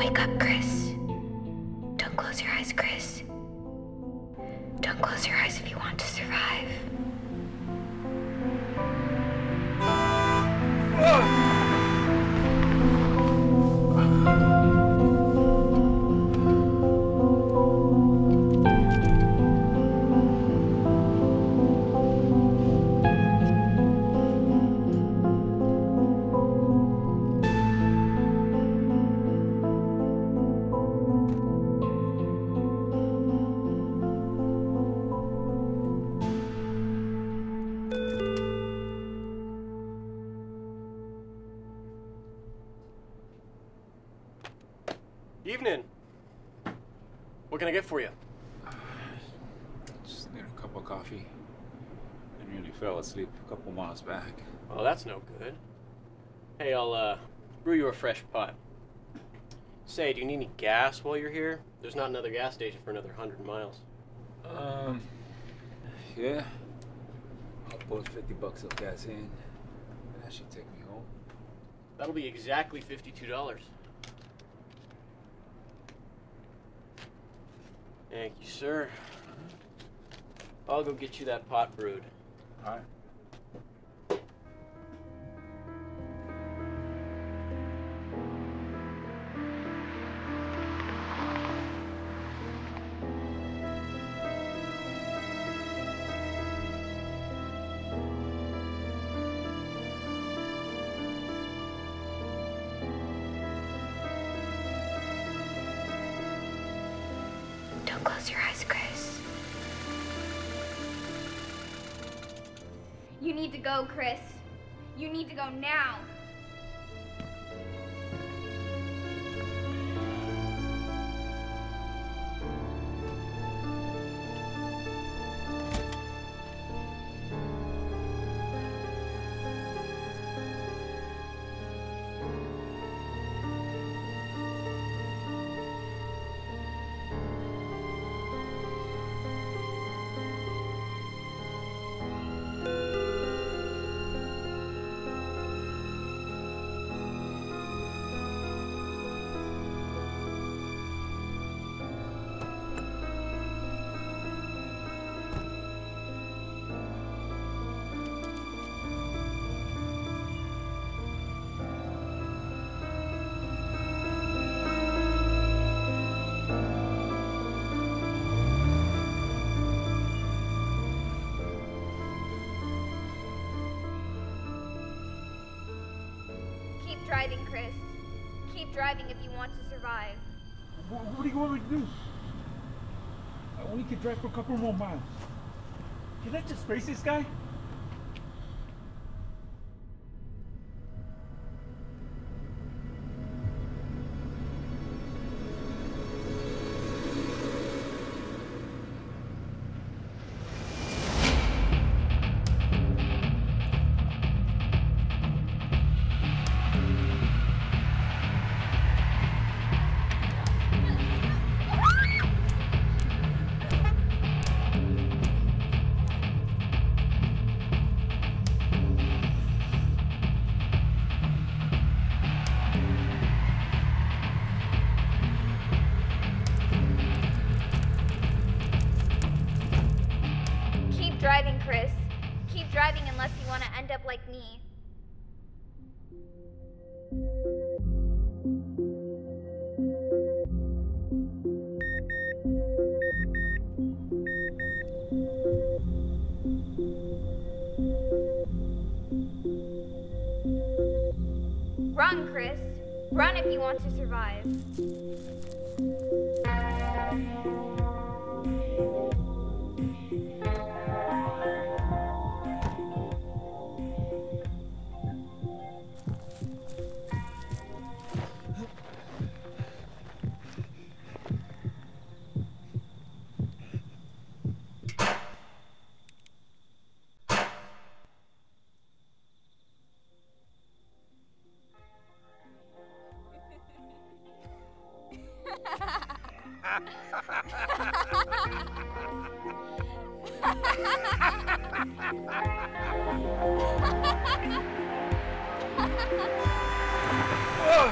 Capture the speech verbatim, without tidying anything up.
Wake up, Chris. Don't close your eyes, Chris. Don't close your eyes if you want to survive. Evening. What can I get for you? Just need a cup of coffee. I nearly fell asleep a couple miles back. Oh, that's no good. Hey, I'll uh, brew you a fresh pot. Say, do you need any gas while you're here? There's not another gas station for another hundred miles. Um, yeah. I'll put fifty bucks of gas in. That should take me home. That'll be exactly fifty-two dollars. Thank you, sir. I'll go get you that pot brewed. All right. Don't close your eyes, Chris. You need to go, Chris. You need to go now. Keep driving, Chris. Keep driving if you want to survive. What, what do you want me to do? I only can drive for a couple more miles. Can I just race this guy? Keep driving, Chris. Keep driving unless you want to end up like me. Run, Chris. Run if you want to survive. Oh!